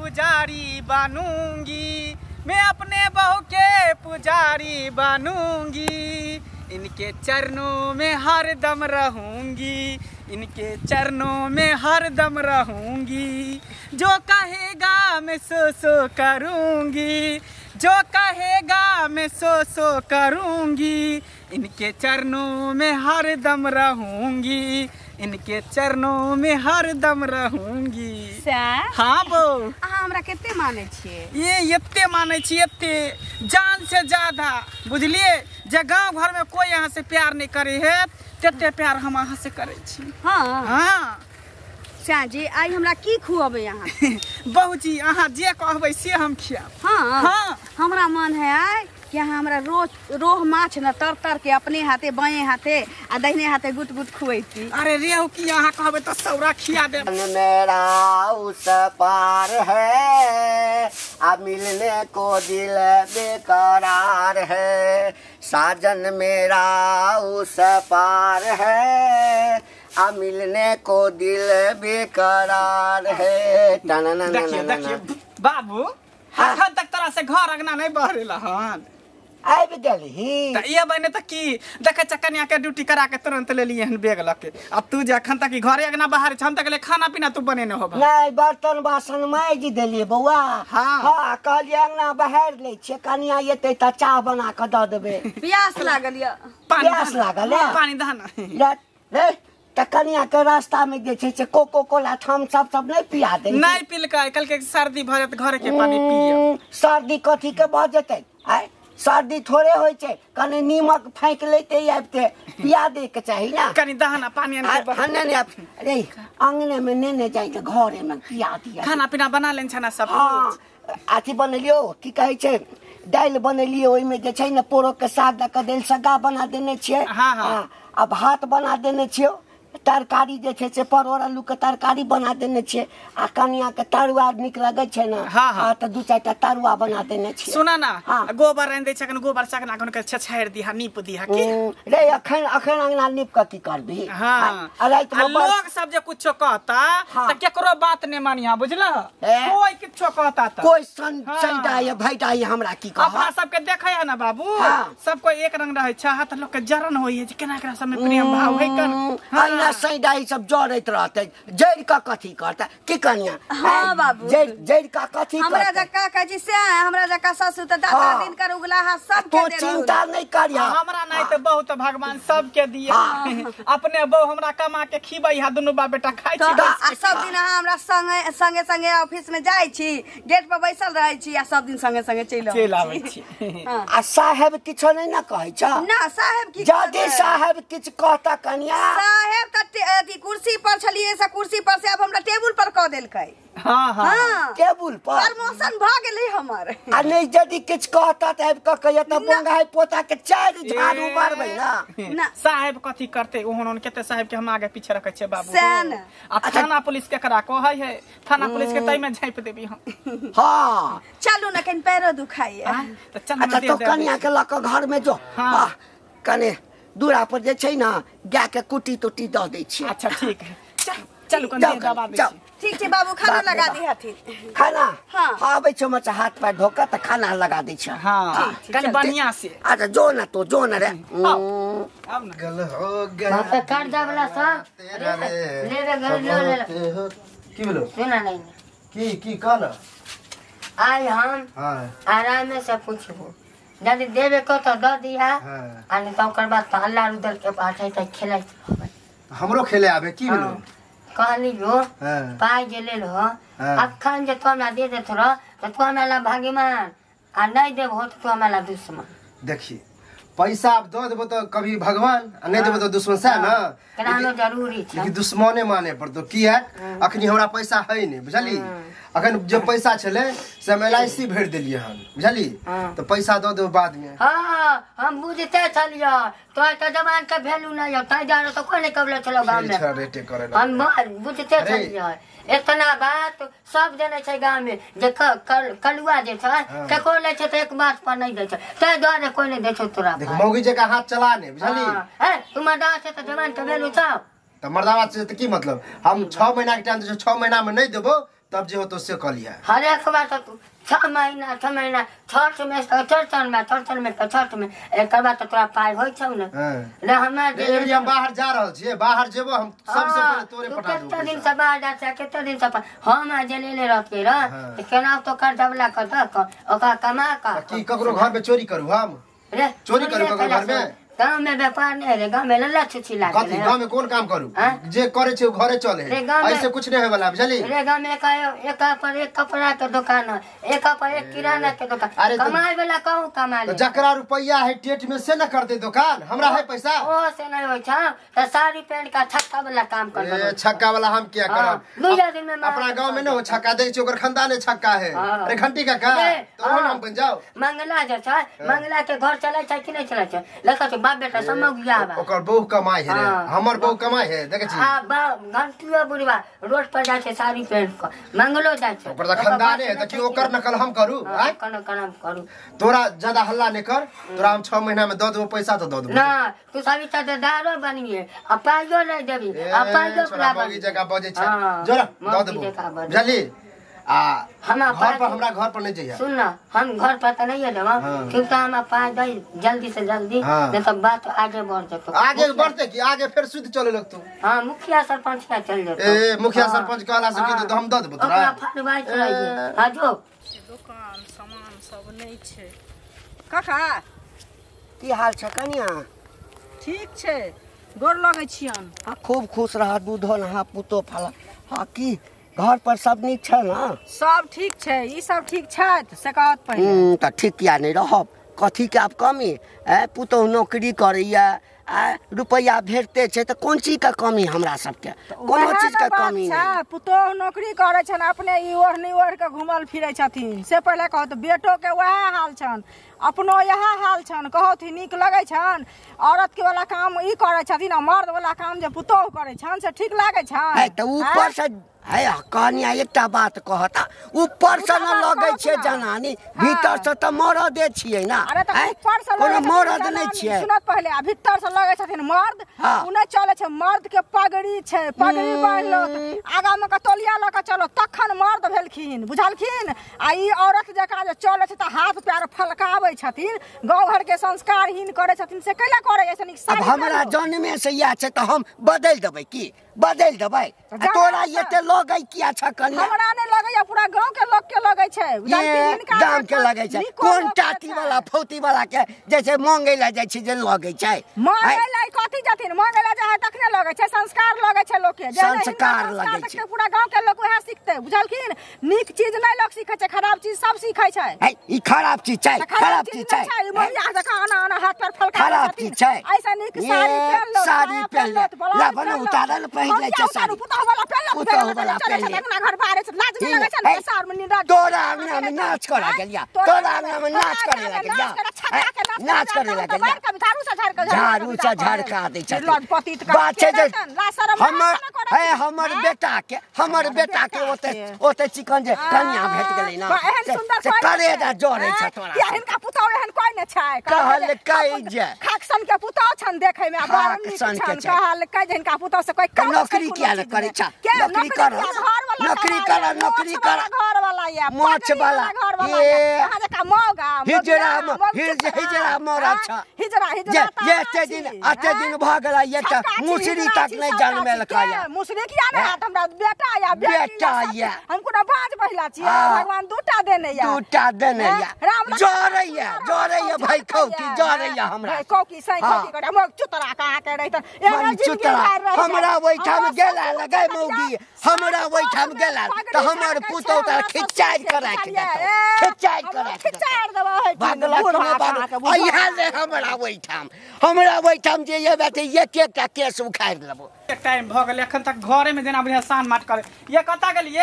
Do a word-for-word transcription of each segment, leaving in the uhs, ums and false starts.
पुजारी बनूंगी, मैं अपने बहू के पुजारी बनूंगी, इनके चरणों में हर दम रहूंगी, इनके चरणों में हर दम रहूंगी, जो कहेगा मैं सो सो करूंगी, जो कहेगा मैं सो सो करूंगी, इनके चरणों में हर दम रहूंगी, इनके चरणों में हर दम रहूंगी। हाँ बो हमरा केते माने छिए? ये एते माने छिए, एते जान से ज्यादा, बुझलिए। जे गाँव घर में कोई यहाँ से प्यार नहीं करे है, तेते प्यार हम अहाँ से करे छी। हाँ हाँ श्याम जी, आई हमरा की खुआबे यहाँ? बहुजी अहाँ जे कहबै से हम खियाब। हाँ हाँ हमरा मन है आई कि यहाँ हमरा रोज रोह माछ न तर तर के अपने हाथे बाएं हाथे आ दाहिने हाथे गुट गुट खुएती। अरे रेहू की अहाँ कहबै तो सौरा खिया दे। मेरा उस पार है, अब मिलने को दिल बेकरार है, साजन मेरा उस पार है, अब मिलने को दिल बेकरार है। देखिए देखिए बाबू, अखन तक तरह से घर अगना नहीं बहरेला हन। आबि गेलही त ये बने त की देखे छ कन्या के ड्यूटी करा के तुरंत ले लिए हन बेग लके। अब तू जे अखन तक घरे अगना बाहर छ, हम तक ले खाना पीना तू बने न होबा। नहीं, बर्तन बासन माइज देलिए बौआ। हाँ हाँ कहलिए अंगना बहार ले छे, कनिया एते त चाह बना के द देबे। प्यास लागल या, प्यास लागल है, पानी दहन ले ले त कनिया के रास्ता में जे छे से कोको कोला थम सब सब नहीं पिया दे। नहीं पिल के कल के सर्दी भ जात, घर के पानी पिए। सर्दी कथी के भ जते? आय सर्दी थोड़े होय छे, कने नीमक फेंक लेते आबते पिया दे के चाही ना। कनी दहन पानी आन के हने ने अरे अंगने में नेने जाई के घरे में पिया दिया। खाना पीना बना लेन छना सब। हाँ आथी बनलियो की कहे छे, दाल बनलियो, ओइ में जे छै ने पोरो के साग द के देल सगा बना देने छिए। हाँ हाँ आ भात बना देने छियो, तरकारी जे छै से परोर आलू के तरकारी बना देने छिए, आ कनिया के तरुआ निक लगे छै ना। हाँ हाँ त दू चारटा तरुआ बना देने छिए। सुना ना, हाँ। गोबर रन दे छकन, गोबर सकना कन के छछाड़ दिहा, नीप दिहा के। रे अखन अखन अंगना नीप के की करबी? हाँ आ रात में लोग सब जे कुछो कहता त केकरो बात ने मानिया, बुझला। कोई किछो कहता त कोई सन सैदा या भैटा या हमरा की कह। अपना सब के देखे है ना बाबू, सब कोई एक रंग रहे छ, हाथ लोग के जरन होई है, केना एकरा सब में प्रेम भाव है कन। सैदा ई सब जड़त रहते, जड़ का कथी करता की कनिया? हाँ बाबू, जड़ जड़ का कथी हमरा जक्का काजी से हमरा जक्का ससुर त दाता दिन कर उगला हा सब के दे। तो चिंता नहीं करिया, हमरा नहीं तो बहुत भगवान सब के दिए। अपने बहू हमरा कमा के खिबै हा, दुनु बा बेटा खाइ छी। आ सब दिन हमरा संगे संगे संगे ऑफिस में जाई छी, गेट पर बैसल रहै छी, आ सब दिन संगे संगे चलि चलि आबै छी। आ साहेब किछो नहीं ना कहै छ? ना साहेब की जदी साहेब किछ कहता कनिया, साहेब त अथी कुर्सी पर छलिए से कुर्सी पर से अब हमरा टेबुल पर क देलकै। हाँ हाँ हाँ टेबुल पर प्रमोशन भ गेलै हमर। आ नहीं जदी किछ कहता त आब क कहिया त बोंगाई पोता के चार झाड़ू मारबै ना। ना साहेब कथी करते, ओहन केते साहेब के हम आगे पीछे रखे छे बाबू। सैन आ थाना पुलिस के करा कहै है, थाना पुलिस के तई में झाँप देबी हम। हाँ चलू ना, कहीं पैरो दुखाई है त चल अच्छा तो कनिया के लक घर में जो। हाँ कने दूरा पर जे छै ना गाय के कुटी तुटी द दै छी। अच्छा ठीक है, चल चलू कन दे दबा दे छी। ठीक छै बाबू, खाना लगा दी हथी। खाना हाँ आबै छौ मचा हाथ पैर धोका त खाना लगा दै छ। हाँ कनी बढ़िया से। अच्छा जो ना तो जो ना रे। अब ना गल हो गया बाप पे काट जा वाला सब तेरा रे ले रे घर ले ले की बोलो सुना नहीं की की कहला? आज हम हां आराम से पूछबो, यदि देवे को तो द दिया, हां आ नहीं तो ओकर बाद तो अल्लाह रुदल के पास है त खेलै हमरो खेले आबे की बोलो? कहली जो हां पाई जे ले लो, हाँ। अखन जे तो हमरा दे दे थोड़ा तो तू हमरा भाग्यमान, आ नहीं देबो तो हमरा दुश्मन। देखिए पैसा आप दो देबो तो कभी भगवान, आ नहीं देबो तो दुश्मन से ना। करानो जरूरी छै, लेकिन दुश्मने माने पड़तो की है, अखनी हमरा पैसा है नहीं बुझली। अखन जो पैसा छले से हम एल आई सी भर देलिए हम, बुझली। तो पैसा दो दो बाद में। हां हम बुझते छलियो, तो त जवान के वैल्यू नहीं है, तै जानो तो कोई नहीं कबले चलो गांव में। अच्छा रेटे करे हम बुझते छलियो, इतना बात सब जने छै गांव में, जे कल कलुआ जे छै के को ले छै त एक बात पर नहीं दे छै, तै द्वारे कोई नहीं दे छै तोरा। देख मौगी जे का हाथ चलाने बुझली। है तुम मर्दा छै त जवान के वैल्यू छ, तो मर्दावा से तो की मतलब, हम छह महीना के टाइम छह महीना में नहीं देबो तब जे हो तो से कह लिया हर एक बार तो छह महीना छह महीना छठ में चौड़चन में चौड़चन में छठ में एक बार तो तोरा पाई होइ छौ ने रे हमें जे हम बाहर जा रहल छियै बाहर जेबो हम सबसे पहले तोरे पठा देबो कितना दिन से बाहर जा छै कितना दिन से हम जे लेले रहते र त केना तो कर दबला कर द ओका कमा का की ककरो घर में चोरी करू हम रे चोरी करू ककरो घर में गांव में व्यापार नहीं रे गांव में लल्ला छुछी लागे कथी गांव में कोन काम करू जे करे छै घरे चले ऐसे कुछ नहीं होय वाला बुझली रे गांव में एक एक पर एक कपड़ा के दुकान है एक पर एक किराना के दुकान कमाए वाला कहू कमा ले जकरा रुपया है टेट में से न कर दे दुकान हमरा है पैसा ओ से नहीं होय छ त साड़ी पहन का छक्का वाला काम कर ए छक्का वाला हम क्या करब दो दिन में अपना गांव में न हो छक्का दे छै ओकर खानदान छक्का है अरे घंटी का का तो हम बन जाओ मंगला जे छ मंगला के घर चले छै कि नहीं चले छै लका के बाप बेटा समगिया बा ओकर बहु कमाई है रे हमर बहु कमाई है देखे छी हां बा घंटिया बुढ़वा रोड पर जाय छै साड़ी पहन के मंगलो जाय छै ओकर खानदान है त की ओकर नकल हम करू हां कन कन करू तोरा ज्यादा हल्ला नहीं कर तोरा हम छह महीना में द देबो पैसा तो द देबो ना तू सारी त दारो बनिए आ पाइयो नहीं देबी आ पाइयो पूरा बगी जगह बजे छ जरा द देबो बुझली आ हम घर पर हमरा घर पर नहीं जाइए सुन ना हम घर पर तो नहीं देबो क्योंकि हम पाँच दई जल्दी से जल्दी नहीं तो बात आगे बढ़ जतो आगे बढ़ते कि आगे फिर शुद्ध चले लगतो हां मुखिया सरपंच का चल जतो ए मुखिया सरपंच कहला से की तो हम द देबो तोरा ओकरा फटवाई चलाइए हां जो दुकान सामान सब नहीं छै काका की हाल छ कनिया ठीक छै गोर लगै छियन आ खूब खुश रह दूधो नहा पुतो फला हाँ की घर पर सब नीक छै ना सब ठीक छै ई सब ठीक छै से कहत पहिले हम्म त ठीक किया नहीं रहब कथी के आब कमी ए पुतो नौकरी करैया आ रुपया भेटते छै त कोन चीज का कमी हमरा सबके कोनो चीज का कमी नहीं पुतो नौकरी करे छन अपने ई ओढ़ नहीं ओढ़ के घुमल फिरै छथिन से पहिले कहत बेटो के वह हाल छन अपनो यह हाल छन कहत नीक लगै छन औरत के वाला काम ई करे छथिन आ मर्द वाला काम जे पुतो करे छन से ठीक लागे छन है त ऊपर से है कहानिया एकटा बात कहता ऊपर से न लगे छे जनानी भीतर से त मरद दे छिए ना अरे त ऊपर से कोनो मरद नहीं छिए सुनत पहले आ भीतर से लगे छथिन मर्द उने चले छे मर्द के पगड़ी छे पगड़ी बांधलो आगा में कतोलिया ल के चलो तखन मर्द भेलखिन बुझलखिन आ ई औरत जका जे चले छे त हाथ पैर फलकावे छथिन गांव घर के संस्कारहीन करे छथिन से कैला करे ऐसे निक अब हमरा जन्मे से या छे त हम बदल देबै की बदल देबै तोरा एते लगै किया छ कन्या हमरा नै लगैया पूरा गांव के लोग के लगै छै दाम के लगै छै कोन टाटी वाला फौती वाला के जैसे मांगे ला जाय छै जे लगै छै मांगे ला कथि जथिन मांगे ला जाय तखने लगै छै संस्कार लगै छै लोग के संस्कार लगै छै पूरा गांव के लोग वह सीखते बुझलखिन नीक चीज नै लोग सीखै छै खराब चीज सब सीखै छै है ई खराब चीज छै खराब चीज छै ई मोरिया जका आना आना हाथ पर फलका खराब चीज छै ऐसा नीक साड़ी पहन लो साड़ी पहन ले ला बना उतारल पहन ले छै साड़ी पुतौ वाला पहन लो पुतौ वाला पहन ले अपना घर बाहर से लाज नहीं लगै छै सार में निरा तोरा अंगना में नाच करा गेलिया तोरा अंगना में नाच करे लगलिया नाच करे लगलिया झाड़ू से झड़का दै छै बात छै जे हमर है हमर बेटा के हमर बेटा के ओते ओते चिकन जे कन्या भेट गेलै ना से करे दा जोरे छै तोरा हिनका पुतौ एहन कोइ नै छै कहल कई जे खाकसन के पुतौ छन देखै में खाकसन के छै कहल कई जे हिनका पुतौ से कोइ नौकरी किया न करे छै नौकरी कर नौकरी कर नौकरी कर घर वाला या माछ वाला ये कहां जका मौगा हिजरा हिजरा मोरा छ हिजरा हिजरा ये एते दिन एते दिन भ गेला ये त मुसरी तक नै जन्मेल खाया मुसरी किया नै हाथ हमरा बेटा या बेटा या हमको ना बाज पहिला छियै भगवान दूटा देने या दूटा देने या जोरे या जोरे या भाई खौकी जोरे या हमरा खौकी सही खौकी करे हम चुतरा कहां के रहित एना चुतरा हमरा ओइ ठाम गेला लगे मौगी हमरा ओइ ठाम गेला त हमर पुतौ त खिचाइ करा के देतौ खिचाइ करा के खिचाइ देबो भागला अइहा ले हमरा ओइ ठाम हमरा ओइ ठाम जे ये बात एक एकटा केस उखाड़ लेबो एक टाइम भ गेल एखन तक घरे में जेना बढ़िया सान माट करे ये कता गेलिए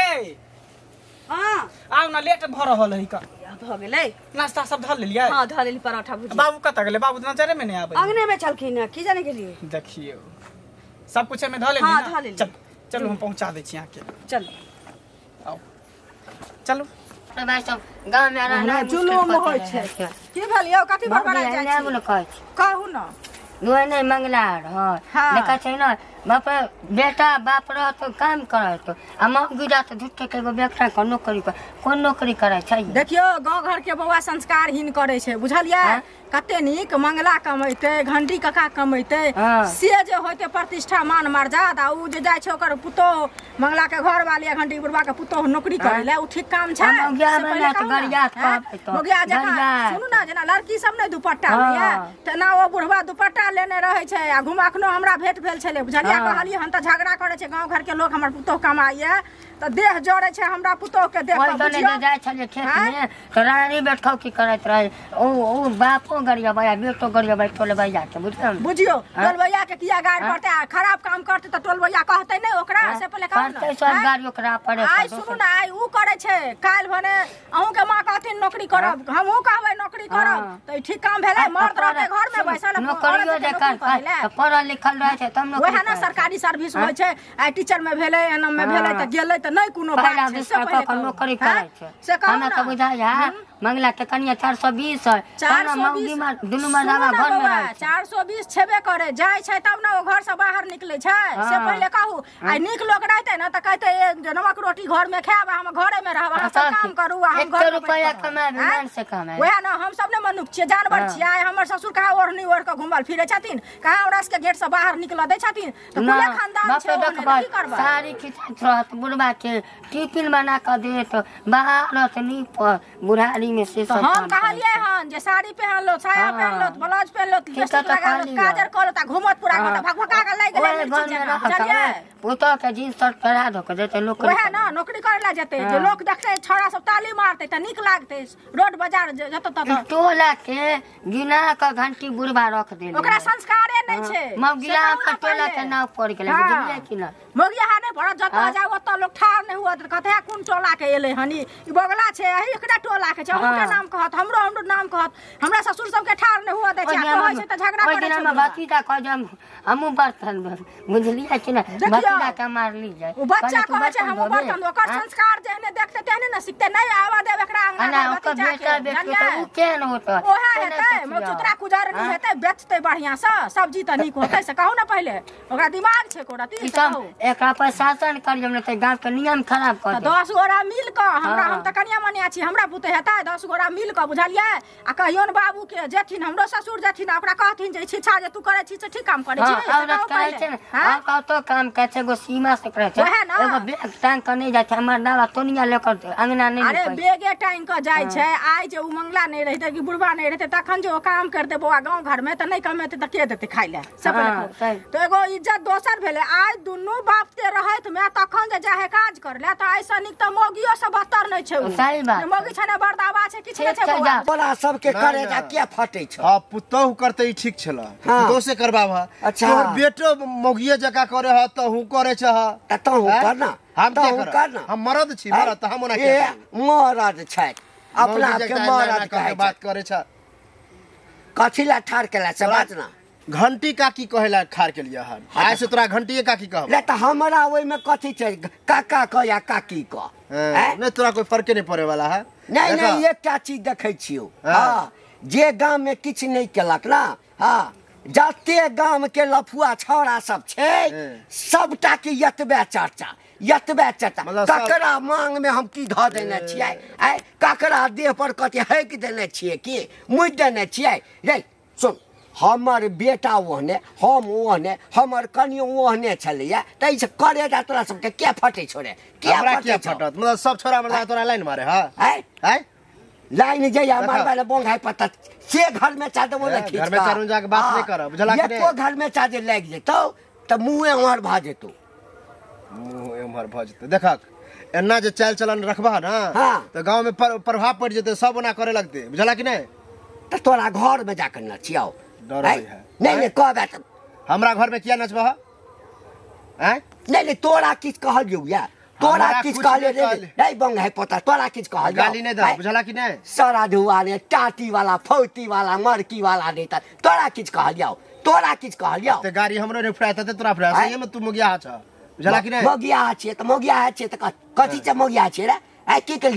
हां आउ ना लेट भ रहल है का भ गेलै नाश्ता सब धर लेलिए हां धर लेली पराठा भुजिया बाबू कता गेले बाबू नजरे में नहीं आबे अंगने में चलखिन की जाने के लिए देखियो सब कुछ में धर लेली हां ना धर लेली चल चलो हम पहुंचा दे छी आके चल आओ चलो भाई सब गांव में रहना जुलूम होय छै की भेलियो कथि बड़बड़ा जाय छै बोल कहै कहू ना नुआ नहीं मंगला हां देखा छै ना बाप बेटा बाप रह तो काम करे तो आ मौगी जा तो झूठे के एगो बेटा को नौकरी कर कोन नौकरी करे छै देखियो गांव घर के बौआ संस्कारहीन करे छै बुझलियै कते नीक मंगला कमैते घंटी कका कमैते से जे होते प्रतिष्ठा मान मर्यादा उ जे जाय छै ओकर पुतो मंगला के घर वाली घंटी बुढ़वा के पुतो नौकरी करे ले उ ठीक काम छै मोगिया जका सुनू ना जेना लड़की सब नै दुपट्टा लैया तेना ओ बुढ़वा दुपट्टा लेने रहे छै आ घुमा अखनो हमरा भेट भेल छले बुझलियै कहलियै हम त झगड़ा करे छै गांव घर के लोग हमर पुतो कमाइया त देह जोड़े छै हमरा पुतो के देख के बुझियो जाय छले खेत में त रानी बैठौ की करैत रहे ओ ओ बापो गरिया भैया बेटो गरिया भाई टोल भैया के बुझियो बुझियो टोल भैया के किया गाड़ पड़ते खराब काम करते त टोल भैया कहते नै ओकरा से पहले कहते सब गाड़ी ओकरा पड़े आई सुनु ना आई उ करे छै काल भने अहू के मां कहथिन नौकरी करब हमहू कहबै नौकरी करब त ठीक काम भेलै मर्द रहते घर में बैसल नौकरियो जे कर पढ़ल लिखल रहे छै तब नौकरी ओहे ना सरकारी सर्विस होय छै आई टीचर में भेलै एनम में भेलै त गेलै त नै कोनो बात छै से पहले नौकरी करे छै से हमरा त बुझाया मंगला के कनिया चार सौ बीस है चार सौ बीस दुनू मर्दावा घर में रहे चार सौ बीस छेबे करे जाय छै तब ना ओ घर से बाहर निकले छै से पहले कहू आई निक लोग रहते ना त कहते ए नमक रोटी घर में खाब हम घरे में रहब हम सब काम करू हम घर रुपया कमाए मान से कमाए ओहे ना हम सब ने मनुष्य छियै जानवर छियै आई हमर ससुर कहा ओढ़नी ओढ़ के घुमल फिरे छथिन कहा हमरा के गेट से बाहर निकल दै छथिन त पूरे खानदान छै की करबा सारी खिचत रहत बुढ़वा के टिफिन बना के दे तो बाहर नी पर बुढ़ारी में से सब हम कहलिए हन जे साड़ी पहन लो साया पहन लो ब्लाउज पहन लो लिपस्टिक लगा लो काजर कर लो त घुमत पूरा घर भगभगा के लाग गेलै चलिए पुतो के जींस शर्ट पहरा दो के जेते लोग ओहे ना नौकरी करे ला जेते जे लोग देखते छोरा सब ताली मारते त निक लागते रोड बाजार जत त टोला के गिना के घंटी बुढ़वा रख देले ओकरा संस्कारे नै छै मौगिया के टोला के नाव पड़ गेलै बुझलिए कि ना मौगिया हा नै पड़ जत जाओ ओत लोग ठार नै हुआ त कहते कोन टोला के एले हनी ई बगला छै एही एकरा टोला के छै हमके नाम कहत हमरो हमरो नाम कहत हमरा ससुर सब के ठार नै हुआ दै छै कहै छै त झगड़ा करे छै ओइ दिन बाती ता कह जम हमहु बर्तन बुझलिए कि ना बच्चा के मार ली जाय ओ बच्चा कहै छै हमहु बर्तन ओकर संस्कार जेहने देखते तेहने न सिखते नै आवा देब एकरा अंगना में ओकर बेटा बेटी त उ केन होत ओहे हेतै मचुतरा कुजारनी हेतै बेचतै बढ़िया से सब्जी त नीक होतै से कहू ना पहले ओकरा दिमाग छै कोरा ती कहू एकरा पर शासन कर जम त गांव के नियम खराब कर दस गोरा मिल क हमरा हम त कनिया मनिया छी हमरा पुते हेतै दस गोरा मिल क बुझलियै आ कहियोन बाबू के जेथिन हमरो ससुर जेथिन ओकरा कहथिन जे शिक्षा जे तू करे छी से ठीक काम करे छी औरत कहै छै हां का तो काम कहै छै गो सीमा से करे छै एगो बैग टांग क नै जाय छै हमर दावा तोनिया लेकर अंगना नै अरे बैगे टांग क जाय छै आइ जे उ मंगला नै रहते कि बुढ़वा नै रहते तखन जे ओ काम करते बौआ गांव घर में त नै कमेते त के देते खाइ ले सब तो एगो इज्जत दोसर भेले आइ दुनू बाप ते रहत में तखन जे जाहे काज कर ले त ऐसा निक त मोगियो से बहत्तर नै छै सही बात मोगी छने बर्दावा छै किछ नै छै बौआ बोला सबके करे जा के फटे छ हां पुतहु करते ई ठीक छला पुतहु से करबाव अच्छा तोर बेटो मोगिए जका करे ह त हु करे छ त त हु करना हम के करना हम मरद छी मरद त हम ओना के मरद छै अपना के मरद के बात करे छ कथिला ठार केला से बात ना घंटी का की कहेला खार के लिए हन आय से तोरा घंटी का की कहब ले त हमरा ओइ में कथि छै काका क या काकी क नै तोरा कोई फर्क नै पड़े वाला है नै नै एकटा चीज देखै छियो हां जे गांव में किछ नै केलक ना हां जते गांव के लफुआ छौड़ा सब छै सबटा के यतबे चर्चा यतबे चर्चा ककरा मांग में हम की ध देने छियै आय ककरा देह पर कथि हैक देने छियै की मुइ देने छियै रे सुन हमर बेटा ओहने हम ओहने हमर कनियो ओहने छलिए तै से करे जा तोरा सबके के फटे छोड़े के फटे फटत मतलब सब छोरा मतलब तोरा लाइन मारे हां आय आय लाइन जइया मारबा बोंघाई पता से घर में चादे वो न खींच घर में चारू जाके बात नहीं करब बुझला कि ये तो घर में चादे लाग जेतो त मुंह उमर भ जेतो मुंह उमर भ जेतो देखक एना जे चाल चलन रखबा ना त गांव में प्रभाव पड़ जेते सब ओना करे लगते बुझला कि नहीं त तोरा घर में जाकर न छियाओ डर है नहीं नहीं कह बात हमरा घर में किया नचबा हैं नहीं नहीं तोरा किछ कहलियो या तोरा किछ कहले रे नहीं बंग है पता तोरा किछ कहलियो गाली नहीं द बुझला कि नहीं सारा धुआ ने टाटी वाला फौती वाला मरकी वाला देता तोरा किछ कहलियो तोरा किछ कहलियो त गाड़ी हमरो ने फराता त तोरा फरा सही में तू मोगिया छ बुझला कि नहीं मोगिया छ त मोगिया छ त कथि छ मोगिया छ रे आ की कलियो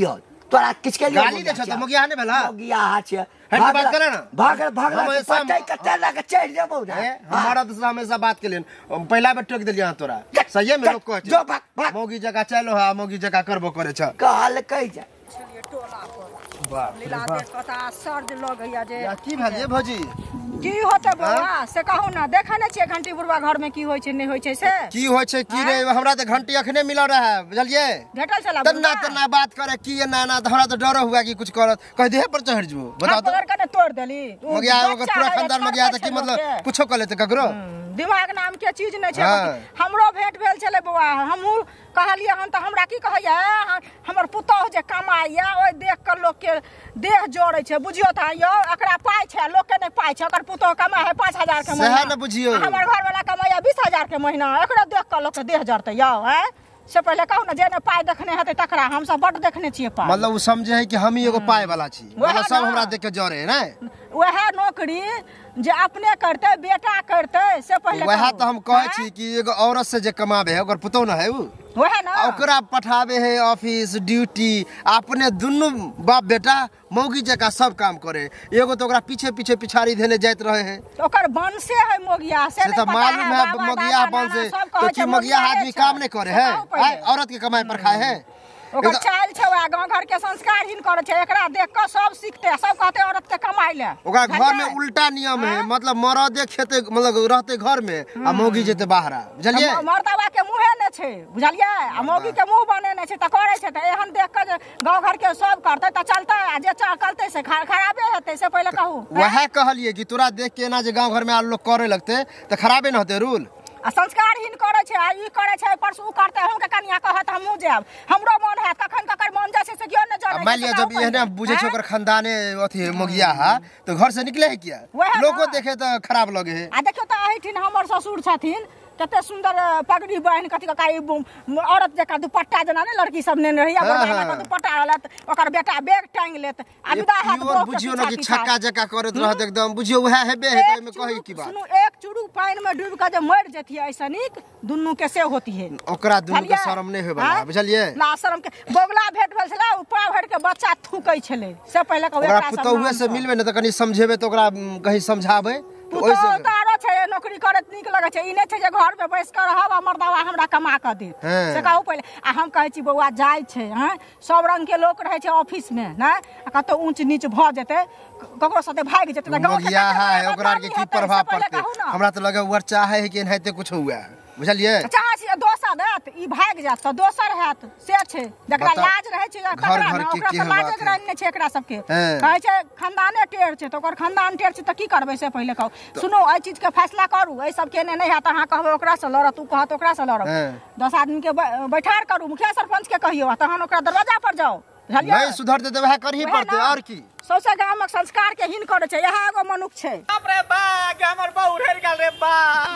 तोरा किसके लिए गाली दे छ त मगिया ने भेला मगिया हा छ हट के बात करे ना भागल भागल हमेशा पटाई के चला के चढ़ देबो ना हमारा दूसरा हमेशा बात के लिए पहला बेर टोक देलिया तोरा सही में लोग कह जो भाग भाग मोगी जगह चलो हा मोगी जगह करबो करे छ कहल कह जा चलिए टोला पर बाप लीला देख कता सर्द लग गया जे या की भेल ये भौजी की होते बौआ से कहू ना देखा नै छियै घंटी बुढ़वा घर में की होय छै नै होय छै से की होय छै की रे हमरा त घंटी अखने मिल रहा है बुझलिए भेटल छला तना तना बात करे की ना ना हमरा त डर हुआ कि कुछ करत कह दे पर चढ़ जबो बताओ तो पकड़ के तोड़ देली मगिया ओकर पूरा खानदान मगिया त की मतलब कुछो कर लेते ककरो दिमाग नाम के चीज नै छै हमरो भेंट भेल छले बौआ हमहू कहलिए हन त हमरा की कहैया हमर पुतौह जे कमाइया ओइ देख के लोग के देह जोड़ै छै बुझियो त यो एकरा पाइ छै लोग के नै पाइ छै ओकर पुतौह कमाइ है पाँच हजार के महीना सही न बुझियो हमर घर वाला कमाइया बीस हजार के महीना एकरा देख के लोग के देह जड़तै यो हैं से पहले कहू ना जे ने पाइ देखने हेतै तकरा हम सब बड देखने छियै पाइ मतलब उ समझे है कि हम ही एगो पाइ वाला छी मतलब सब हमरा देख के जरे है ना वह नौकरी जे अपने करते बेटा करते से पहले वह तो हम कहे छी कि एगो औरत से जे कमावे है ओकर पुतौ न है उ वह ना ओकरा पठावे है ऑफिस ड्यूटी अपने दुनु बाप बेटा मौगी जका सब काम करे एगो तो ओकरा पीछे पीछे पिछाड़ी देने जाइत रहे है ओकर बन से है मोगिया से से तो मालूम है मोगिया बन से तो कि मोगिया आदमी काम नहीं करे है औरत के कमाई पर खाए है ओकर चाल छै गांव घर के संस्कारहीन करे छै एकरा देख के सब सीखते सब कहते औरत के कमाई ले ओकरा घर में उल्टा नियम है मतलब मर्दे खेते मतलब रहते घर में आ मौगी जेते बाहर बुझलिए मर्दवा के मुंहे ने छै बुझलिए आ मौगी के मुंह बने ने छै त करे छै त एहन देख के गांव घर के सब करते त चलते आ जे चलते से खराबे हेतै से पहले कहू वह कहलिए कि तोरा देख के ना जे गांव घर में आ लोग करे लगते त खराबे न होते रूल आ संस्कारहीन करे छै आ ई करे छै परसू उ करते हम के कनिया कहत हमहू जाब हमरो मन है कखन ककर मन जाय छै से कियो न जाने मान लिया जब एहने बुझे छै ओकर खानदाने अथी मोगिया हा तो घर से निकले है क्या लोगो देखे त खराब लगे है आ देखियो त एहिठिन हमर ससुर छथिन कते सुंदर पगड़ी बहन कथि का काई औरत जका दुपट्टा जना ने लड़की सब ने रहिया बड़ा का दुपट्टा रहलत ओकर बेटा बैग टांग लेत आ विदा हाथ और बुझियो न कि छक्का जका करत रहत एकदम बुझियो वह हेबे है त में कहि की बात सुनो एक चुरू पानी में डूब के जे मर जतिए ऐसा निक दुन्नु के से होती है ओकरा दुन्नु के शर्म नहीं होबा बुझलिए ना शर्म के बोगला भेट भेल छला ऊपर भर के बच्चा थूकै छले से पहले के ओकरा पुतौहे से मिलबे न त कनी समझेबे त ओकरा कहीं समझाबे ओइसे तारो छै नौकरी करत निक लगे छै ई नै छै जे घर पे बैस कर रहब मर्दावा हमरा कमा के दे से कहू पहले आ हम कहै छी बौआ जाय छै हैं सब रंग के लोग रहे छै ऑफिस में ना कतो ऊंच नीच भ जेते ककरो साथे भाग जेते त गांव के है ओकरा के की प्रभाव पड़ते हमरा त लगे वर चाहे है कि एनाते कुछ हुआ बुझलिए चाहे छी दोसर देत ई भाग जात त दोसर हैत से छै जकरा लाज रहे छै तकरा ना ओकरा त लाज रहने छै एकरा सब के कहै छै खानदाने टेढ़ छै त ओकर खानदान टेढ़ छै त की करबै से पहले कहू सुनो एहि चीज के फैसला करू एहि सब के नहीं हैत अहाँ कहबै ओकरा से लड़त तू कहत ओकरा से लड़ब दस आदमी के बैठार करू मुखिया सरपंच के कहियो तहन ओकरा दरवाजा पर जाओ नहीं सुधरते त वह करही पड़ते और की सौसे गांव संस्कार के हीन करे छै यहाँ एगो मनुख छै बाप रे बा के हमर बहु उठर गेल रे बा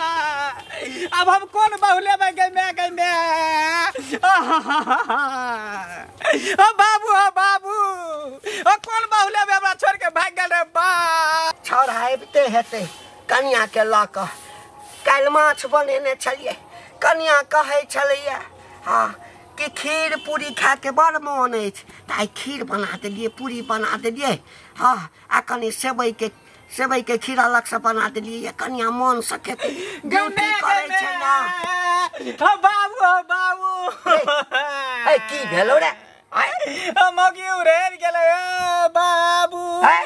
अब हम कोन बहु लेबै गे मैं गे मैं ओ बाबू ओ बाबू ओ कोन बहु लेबै हमरा छोड़ के भाग गेल रे बा छोड़ आबिते हेतै कनिया के ल क काल माछ बनेने छलिए कनिया कहै छलैया हां कि खीर पूरी खा के बड़ मोन अछि त खीर बना देलिए पूरी बना देलिए हाँ आ कनी सेवई के सेवई के खीर अलग से बना देलिए कनिया मन से खेते ड्यूटी करे छै ना ओ बाबू ओ बाबू ए की भेलो रे ओ मगी उड़ेर गेलै ओ बाबू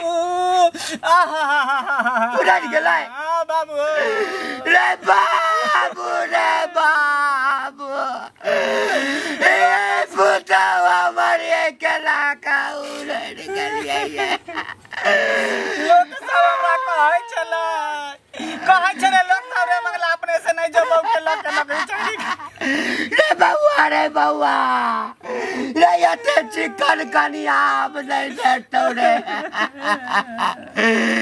आहा उड़ेर गेलै आ बाबू रे बाबू रे बाबू ए पुतवा मरे केला का उड़ेर गेलिए लोग सब हमरा कहै छले कहै छले लोग सब रे मंगला अपने से नहीं जबौ के लोग के नौकरी चाकरी रे बउआ रे बउआ रे यते चिकन कनिया अब नहीं भेटौ रे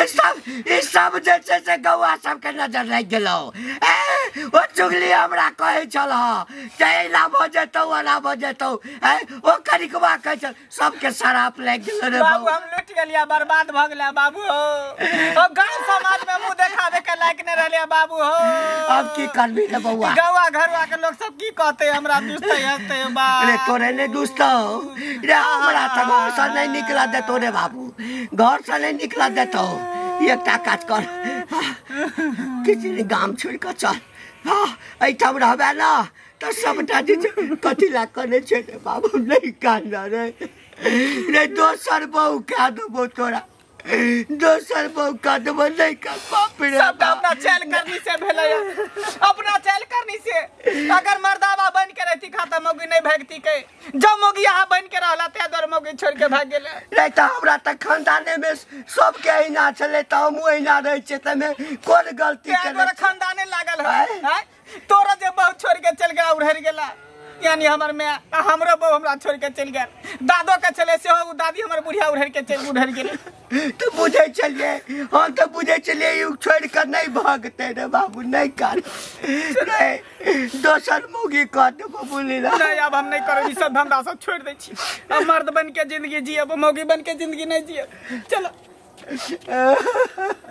सब ई सब जे छै से गौआ सबके नजर लग गेलो ए ओ चुगली हमरा कहै छल चैला भ जेतौ ओना भ जेतौ ए ओ करिकवा कहै छल सबके शराप लग गेलो रे बाबू हम लुट गेलिया बर्बाद भ गेलिया बाबू हो ओ गांव समाज में मुंह देखावे के लायक न रहलिया बाबू हो अब की करबी रे बौआ गौआ घरवा के लोग सब की कहते हमरा दुस्ते हंसते बा रे तोरे ने दुस्तो रे हमरा त घर से नहीं निकला दे तोरे बाबू घर से नहीं निकला देतो एकटा काज कर किसी गाम छोड़ के चल हां एठाम रहबे ना तो सबटा जे कथि ला करे छै रे बाबू नहीं कान रे रे दोसर बहु का देबो तोरा दोसर बहु का देबो नहीं का बाप रे सब अपना चैल करनी से भेलै अपना चैल करनी से अगर मर्दावा बन के रहती खाता मोगी नहीं भागती के जब मोगी यहाँ बन के रहला ते दर मोगी छोड़ के भाग गेले रे त हमरा त खानदाने में सबके अहिना छले त हम ओहिना रहै छै त में कोन गलती के तोरा खानदाने लागल है तोरा जे बहुत छोड़ के चल गया उड़हर गेला यानी हमर में हमरो बहु हमरा छोड़ के चल गया दादो के चले से हो दादी हमर बुढ़िया उड़हर के चल उड़हर गेले तो बुझे चलिए हम तो बुझे चलिए यू छोड़ कर नहीं भागते रे बाबू नहीं कर रे दोसर मोगी कह दे बोली ना नहीं अब हम नहीं करब ई सब धंधा सब छोड़ दै छी अब मर्द बन के जिंदगी जियब मोगी बन के जिंदगी नहीं जियब चलो